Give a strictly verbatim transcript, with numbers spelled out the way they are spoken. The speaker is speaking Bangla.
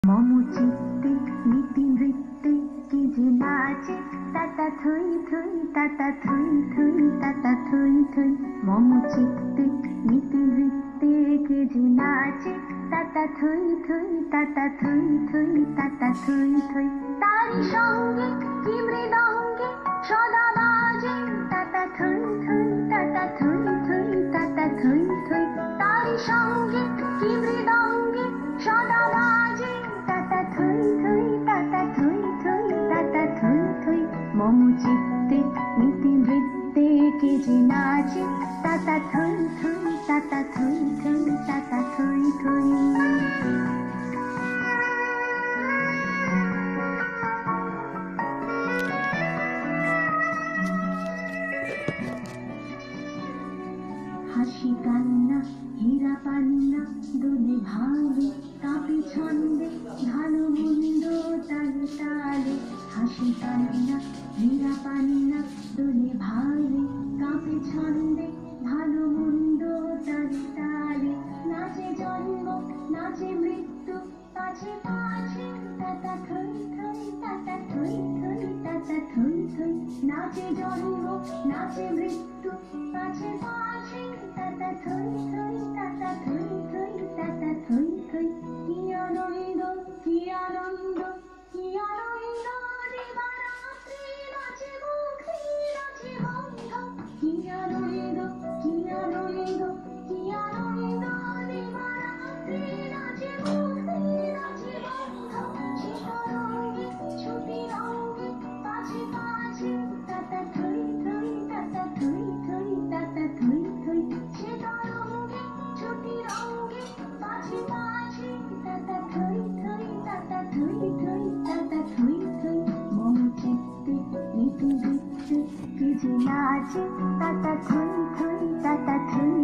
মম চিত্তে নীতি নৃত্যে কে যে নাচে তাতা থই থই তাতা থই থই তাতা থই থই। মম চিত্তে নীতি নৃত্যে কে যে নাচে তাতা থই থই তাতা থই থই তাতা থই থই। তারি সঙ্গে কি মৃদঙ্গে সদা বাজে তাতা থই থই তাতা থই থই তাতা থই থই। তারি সঙ্গে কি মৃদঙ্গে সদা বাজে তাতা থই থই তাতা থই থই তাতা থই থই। মম চিত্তে নীতি নৃত্যে কে যে নাচে তাতা থই থই তাতা থই থই তাতা থই থই। হাসি কান্না হীরা পান্না দোলে ভালে কাঁপে ছন্দে ভালো মন্দ তালে তালে। হাসি কান্না হীরা পান্না দোলে ভালে কাঁপে ছন্দে ভালো মন্দ তালে তালে। নাচে জন্ম নাচে মৃত্যু পাছে পাছে তাতা থই থই তাতা থই থই তাতা থই থই। নাচে জন্ম নাচে মৃত্যু পাছে পাছে তাতা থই থই তাতা থই থই তাতা থই থই। কি আনন্দ কি আনন্দ কি আনন্দ দিবারাত্রি নাচে মুক্তি নাচে বন্ধ। কি আনন্দ কি আনন্দ কি আনন্দ দিবারাত্রি নাচে মুক্তি নাচে বন্ধ। শীতরঙ্গে ছুটি রঙ্গে পাছে পাছে তাতা থই থই তাতা থই থই তাতা থই থই। শীতরঙ্গে ছুটি রঙ্গে পাছে পাছে তাতা থই থই তাতা থই থই তাতা থই থই। মম চিত্তে নীতি নৃত্যে কে যে নাচে তাতা থই থই তাতা থই